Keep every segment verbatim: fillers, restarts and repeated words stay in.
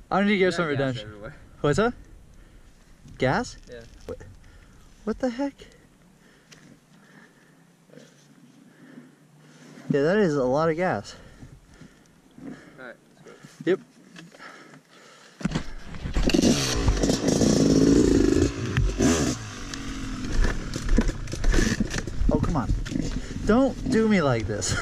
I need to give some redemption. Everywhere. What's that? Gas? Yeah. What, what the heck? Yeah, that is a lot of gas. Alright, let's go. Yep. Oh, come on. Don't do me like this.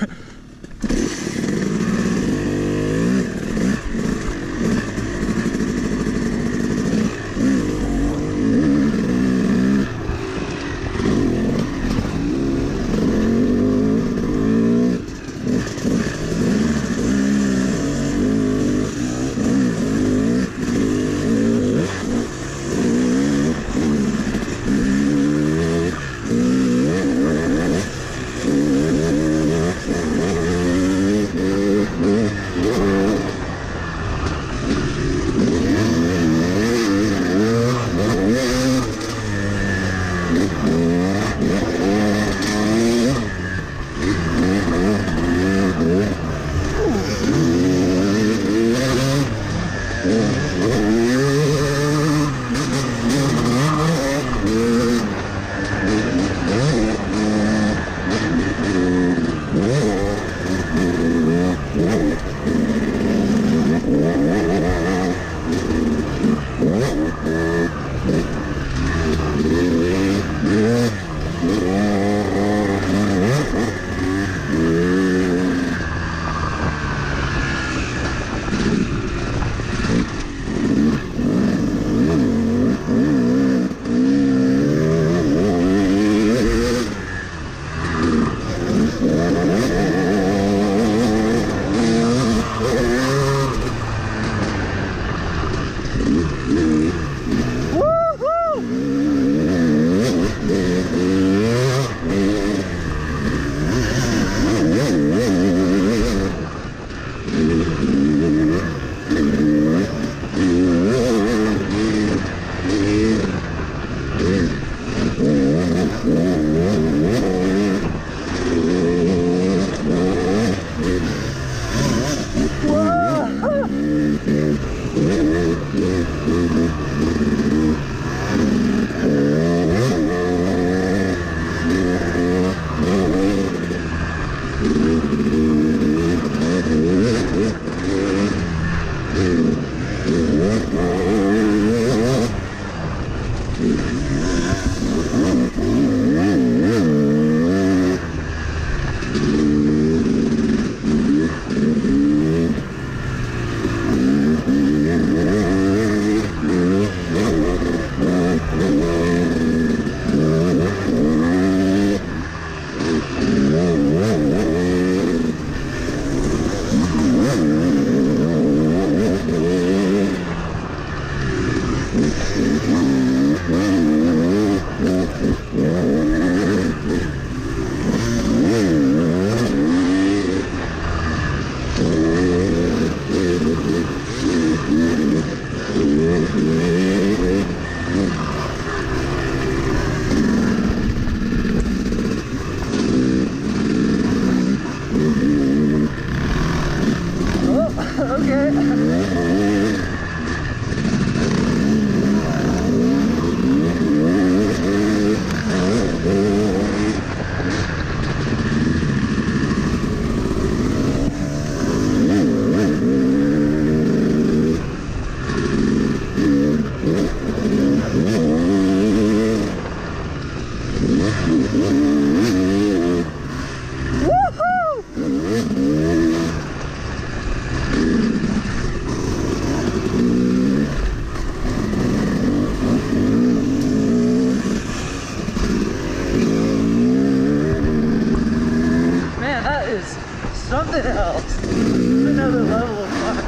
Something else. Another level of fun.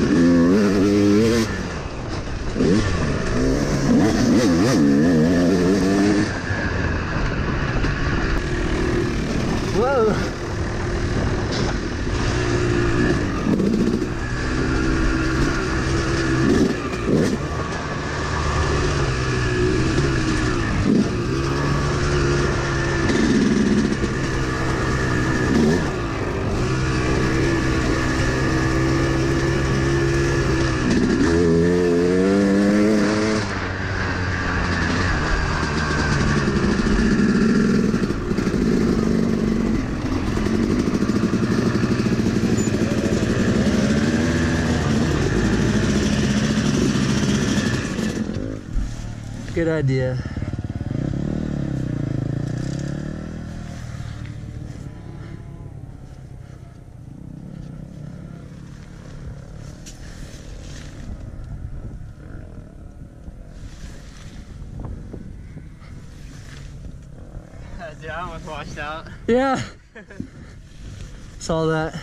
Yeah. Good idea. Dude, I almost washed out. Yeah. Saw that.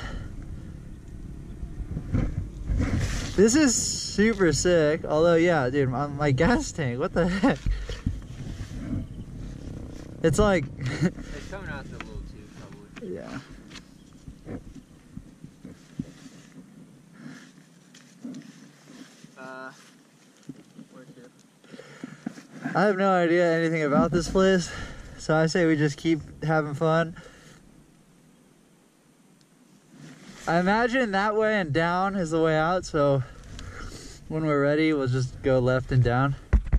This is super sick. Although, yeah, dude, my, my gas tank, what the heck? It's like... It's coming out the little tube, probably. Yeah. Uh, where's it? I have no idea anything about this place, so I say we just keep having fun. I imagine that way and down is the way out, so when we're ready, we'll just go left and down.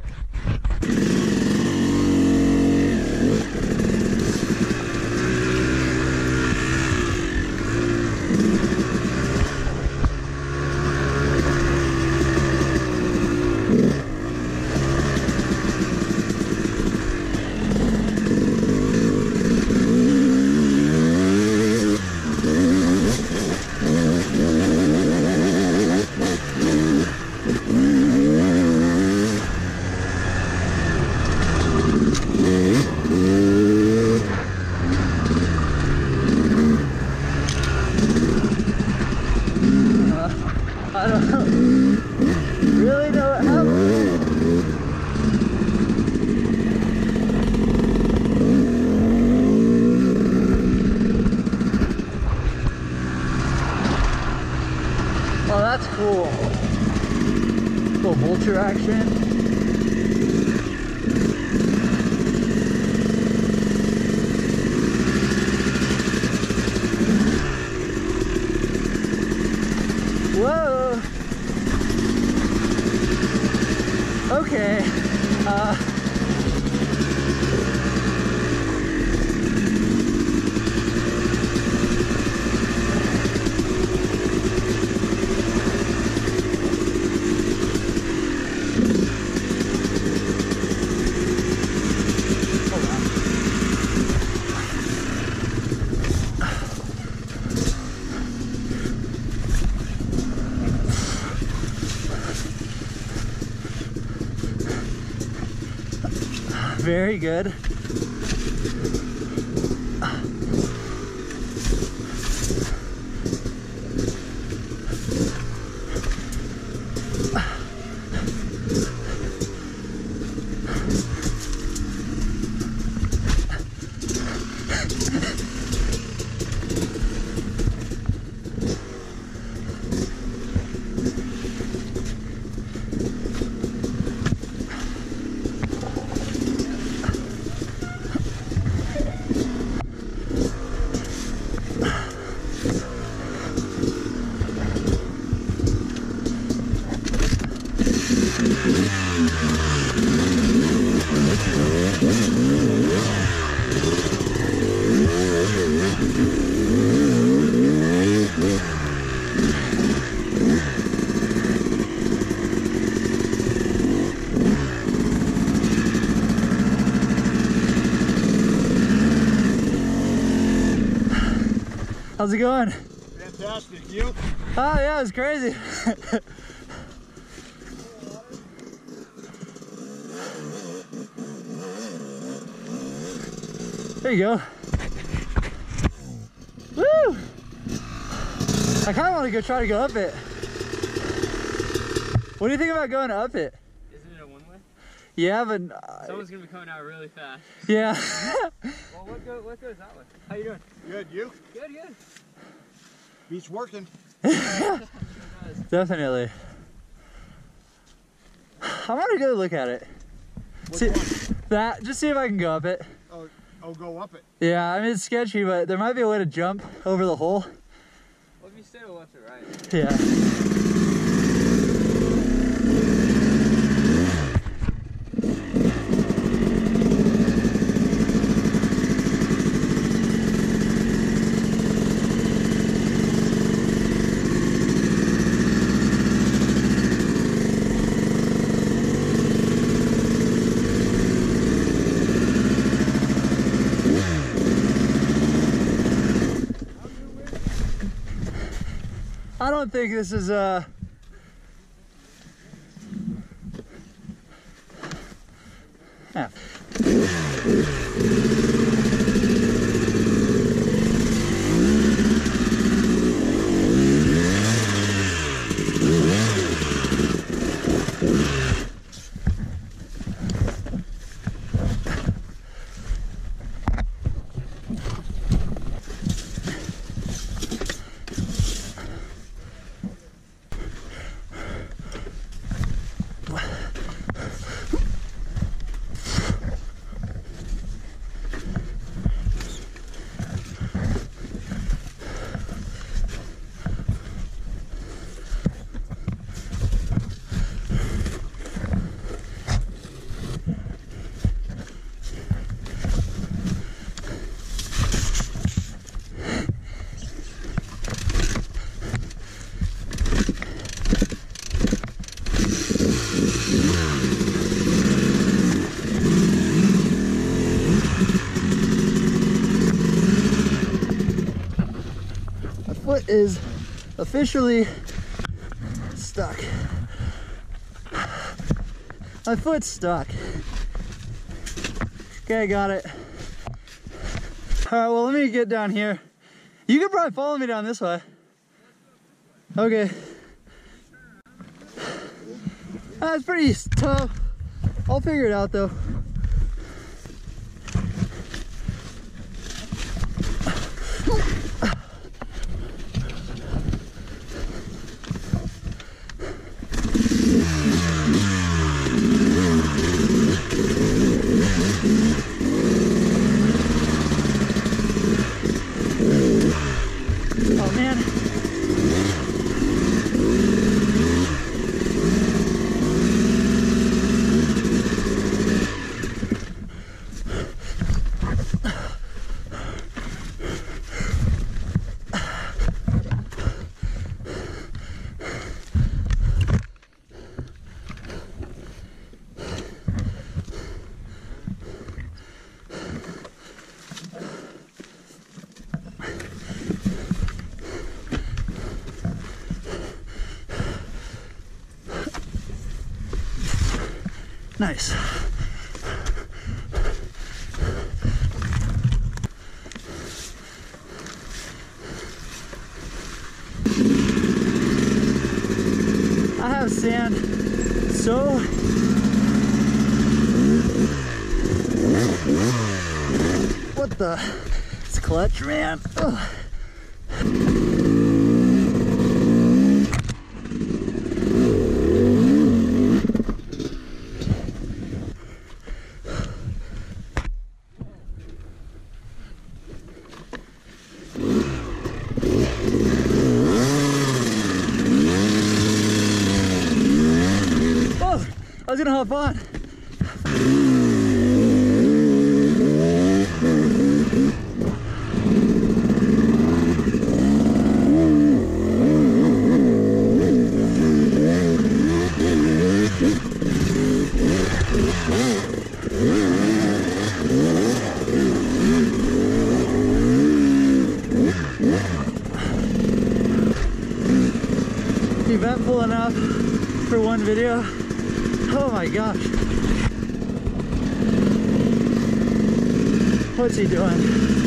I don't really know what happened. Oh, that's cool. Little vulture action. Whoa. Okay. Uh, Very good. How's it going? Fantastic, you? Oh yeah, it was crazy. There you go. Woo! I kind of want to go try to go up it. What do you think about going up it? Isn't it a one-way? Yeah, but... Uh, Someone's gonna be coming out really fast. Yeah. Well, what, go, what goes that way? How you doing? Good, you? Good, good. Beats working. Definitely. I want to go look at it. Which See, one? that, just see if I can go up it. Oh, oh, go up it. Yeah, I mean, it's sketchy, but there might be a way to jump over the hole. Well, if you stay left or right. Yeah. don't think this is uh yeah. Foot is officially stuck. My foot's stuck. Okay, I got it. All right, well, let me get down here. You can probably follow me down this way. Okay. That's pretty tough. I'll figure it out though. Oh man. Nice. I have sand so what the it's clutch, man. Ugh. I was gonna hop on. Eventful enough for one video. Oh my gosh. What's he doing?